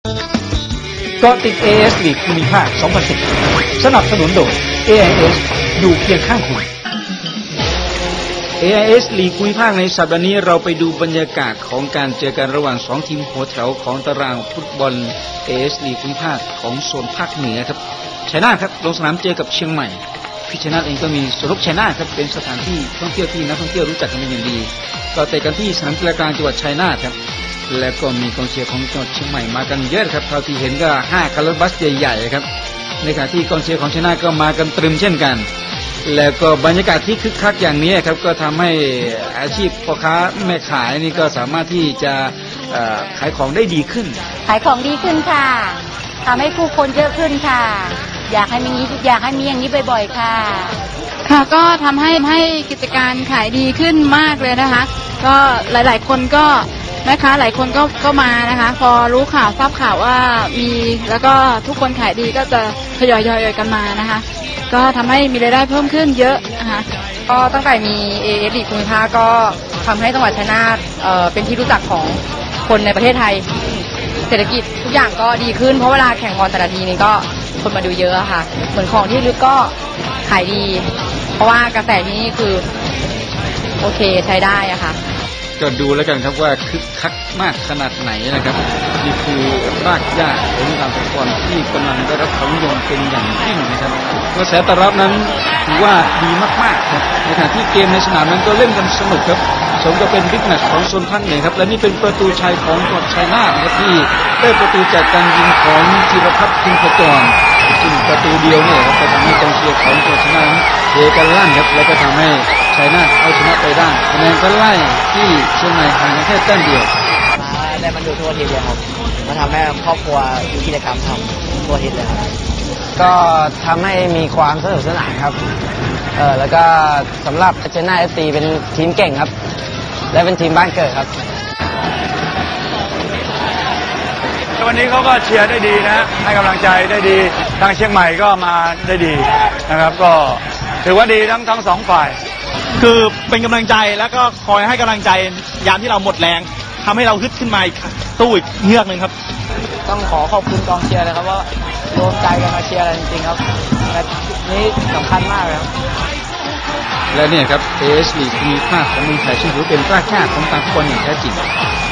เกาะติด AIS ลีกภูมิภาค 2010 สนับสนุนโดย AIS อยู่เคียงข้างคุณ AIS ลีกภูมิภาคในสัปดาห์นี้เราไปดูบรรยากาศของการเจอกันระหว่าง2ทีมหัวแถวของตารางฟุตบอล AIS ลีกภูมิภาคของโซนภาคเหนือครับชัยนาทครับลงสนามเจอกับเชียงใหม่ที่ชัยนาทเองก็มีสวนนกชัยนาทครับเป็นสถานที่ท่องเที่ยวที่นักท่องเที่ยวรู้จักกันเป็นอย่างดีก็เตะกันที่สนามกีฬากลางจังหวัดชัยนาทครับแล้วก็มีกองเชียร์ของจังหวัดเชียงใหม่มากันเยอะครับเท่าที่เห็นก็5คันรถบัสใหญ่ๆครับในขณะที่กองเชียร์ของชัยนาทก็มากันตรึมเช่นกันแล้วก็บรรยากาศที่คึกคักอย่างนี้ครับก็ทำให้อาชีพพ่อค้าแม่ขายนี่ก็สามารถที่จะขายของได้ดีขึ้นขายของดีขึ้นค่ะทำให้ผู้คนเยอะขึ้นค่ะอยากให้มีอย่างนี้บ่อยๆค่ะค่ะก็ทำให้กิจการขายดีขึ้นมากเลยนะคะก็หลายๆคนก็แม่ค้าหลายคนก็มานะคะพอรู้ข่าวทราบข่าวว่ามีแล้วก็ทุกคนขายดีก็จะทยอยกันมานะคะก็ทำให้มีรายได้เพิ่มขึ้นเยอะนะคะก็ตั้งแต่มี AIS ลีกภูมิภาคก็ทำให้จังหวัดชัยนาทเป็นที่รู้จักของคนในประเทศไทยเศรษฐกิจทุกอย่างก็ดีขึ้นเพราะเวลาแข่งบอลแต่ละทีนี้ก็คนมาดูเยอะค่ะเหมือนของที่ลึกก็ขายดีเพราะว่ากระแสที่นี่คือโอเคใช้ได้อะค่ะก็ดูแล้วกันครับว่าคึกคักมากขนาดไหนนะครับนี่คือรากหญ้าของการฟุตบอลที่กำลังได้รับความนิยมเป็นอย่างยิ่งนะครับกระแสตอบรับนั้นถือว่าดีมากๆครับในขณะที่เกมในสนามนั้นก็เล่นกันสนุกครับสมกับเป็นบิ๊กแมตช์ของโซนภาคเหนือครับและนี่เป็นประตูชัยของจังหวัดชัยนาทนะครับที่ได้ประตูจากการยิงของจิรพัฒน์พิมพจรซึ่งประตูเดียวเนี่ยครับจะทำให้กองเชียร์ของจังหวัดชัยนาทเฮกันลั่นครับแล้วก็ทำให้ชัยนาทเอาชนะไปได้คะแนนก็ไล่ที่เชียงใหม่ห่างกันแค่แต้มเดียวได้มันดูทั่วทีเดียวครับมาทำให้ครอบครัวมีกิจกรรมทำทั่วทีเลยครับก็ทำให้มีความสนุกสนานครับแล้วก็สำหรับชัยนาท FC เป็นทีมเก่งครับและเป็นทีมบ้านเกิดครับวันนี้เขาก็เชียร์ได้ดีนะให้กำลังใจได้ดีทางเชียงใหม่ก็มาได้ดีนะครับก็ถือว่าดีทั้งสองฝ่ายคือเป็นกำลังใจแล้วก็คอยให้กำลังใจยามที่เราหมดแรงทำให้เราฮึดขึ้นมาสู้อีกเงือกหนึ่งครับต้องขอบคุณกองเชียร์เลยครับว่ารวมใจกันมาเชียร์กันจริงๆครับนี่สำคัญมากเลยครับและเนี่ยครับ AIS ลีกภูมิภาคของเมืองไทยซึ่งถือเป็นรากหญ้าของการฟุตบอลอย่างแท้จริง